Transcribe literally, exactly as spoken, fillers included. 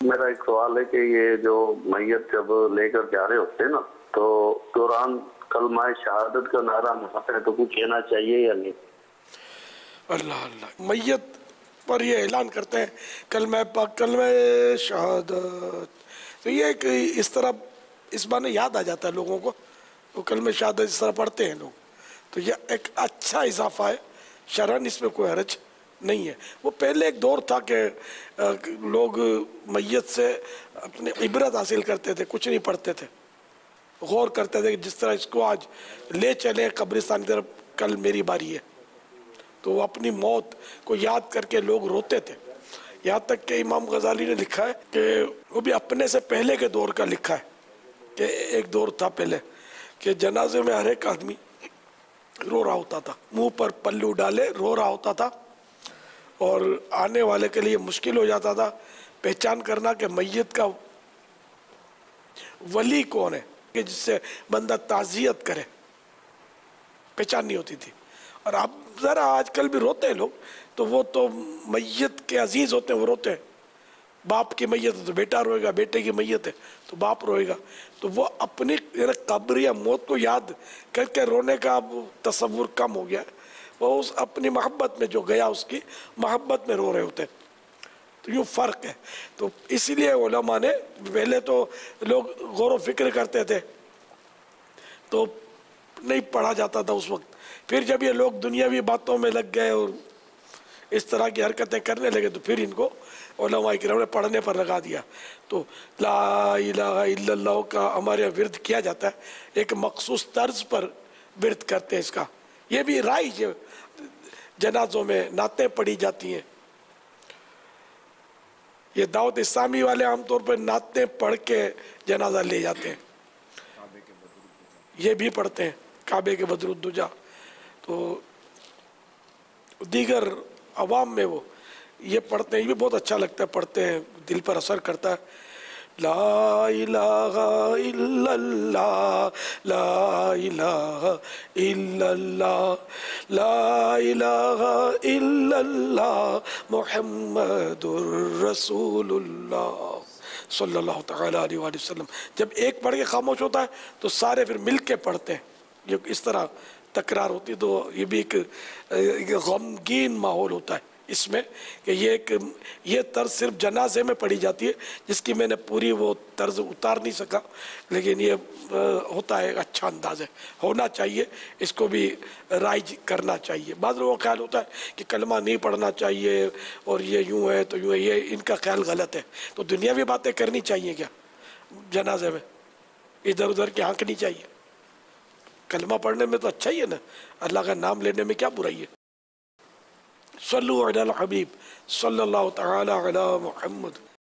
میرا ایک سوال ہے کہ یہ جو میت جب لے کر جا رہے ہوتے ہیں نا تو دوران کلمہ شہادت کا نعرہ مارتے ہیں تو کچھ کہنا چاہیے یا نہیں؟ اللہ اللہ میت پر یہ اعلان کرتے ہیں کلمہ پاک کلمہ شہادت، تو یہ ایک اس طرح اس بار یاد آ جاتا ہے لوگوں کو، وہ کلمہ شہادت اس طرح پڑھتے ہیں لوگ، تو یہ ایک اچھا اضافہ ہے، شرعاً اس میں کوئی حرج نہیں ہے۔ وہ پہلے ایک دور تھا کہ لوگ میت سے اپنی عبرت حاصل کرتے تھے، کچھ نہیں پڑھتے تھے، غور کرتے تھے کہ جس طرح اس کو آج لے چلیں قبرستان کی طرف، کل میری باری ہے، تو وہ اپنی موت کو یاد کر کے لوگ روتے تھے۔ یہاں تک کہ امام غزالی نے لکھا ہے کہ وہ بھی اپنے سے پہلے کے دور کا لکھا ہے کہ ایک دور تھا پہلے کہ جنازے میں ہر ایک آدمی رو رہا ہوتا تھا، منہ پر پلو ڈالے رو رہا ہوتا تھا، اور آنے والے کے لیے مشکل ہو جاتا تھا پہچان کرنا کہ میت کا ولی کون ہے کہ جس سے بندہ تعزیت کرے، پہچان نہیں ہوتی تھی۔ اور اب ذرا آج کل بھی روتے ہیں لوگ، تو وہ تو میت کے عزیز ہوتے ہیں وہ روتے ہیں، باپ کی میت ہے تو بیٹا روئے گا، بیٹے کی میت ہے تو باپ روئے گا، تو وہ اپنی قبر یا موت کو یاد کر کے رونے کا اب تصور کم ہو گیا ہے، وہ اس اپنی محبت میں جو گیا اس کی محبت میں رو رہے ہوتے ہیں، تو یوں فرق ہے۔ تو اسی لیے علماء نے پہلے تو لوگ غور و فکر کرتے تھے تو نہیں پڑھا جاتا تھا اس وقت، پھر جب یہ لوگ دنیاوی باتوں میں لگ گئے اور اس طرح کی حرکتیں کرنے لگے تو پھر ان کو علماء کرام نے پڑھنے پر لگا دیا۔ تو لا الہ الا اللہ کا ہمارے ورد کیا جاتا ہے، ایک مخصوص طرز پر ورد کرتے ہیں اس کا، یہ بھی رائج ہے، جنازوں میں نعتیں پڑھی جاتی ہیں، یہ دعوت اسلامی والے عام طور پر نعتیں پڑھ کے جنازہ لے جاتے ہیں، یہ بھی پڑھتے ہیں کعبے کے بدر الدجا، تو دیگر عوام میں وہ یہ پڑھتے ہیں، یہ بھی بہت اچھا لگتا ہے، پڑھتے ہیں دل پر اثر کرتا ہے۔ لا الہ الا اللہ لا الہ الا اللہ لا الہ الا اللہ محمد الرسول اللہ صلی اللہ تعالیٰ علیہ وآلہ وسلم۔ جب ایک پڑھ کے خاموش ہوتا ہے تو سارے پھر مل کے پڑھتے ہیں، یہ اس طرح تکرار ہوتی ہے، تو یہ بھی ایک غمگین ماحول ہوتا ہے اس میں کہ یہ ایک یہ طرز صرف جنازے میں پڑھی جاتی ہے، جس کی میں نے پوری وہ طرز اتار نہیں سکا، لیکن یہ ہوتا ہے اچھا انداز ہے، ہونا چاہیے، اس کو بھی رائج کرنا چاہیے۔ بعض لوگوں کا خیال ہوتا ہے کہ کلمہ نہیں پڑھنا چاہیے اور یہ یوں ہے تو یوں ہے، یہ ان کا خیال غلط ہے، تو دنیاوی باتیں کرنی چاہیے کیا جنازے میں، ادھر ادھر کی آنکھنی چاہیے، کلمہ پڑھنے میں تو اچھا ہی ہے نا، اللہ کا نام لینے میں کیا برائی ہے۔ صلو علی الحبیب صلی اللہ تعالی علی محمد۔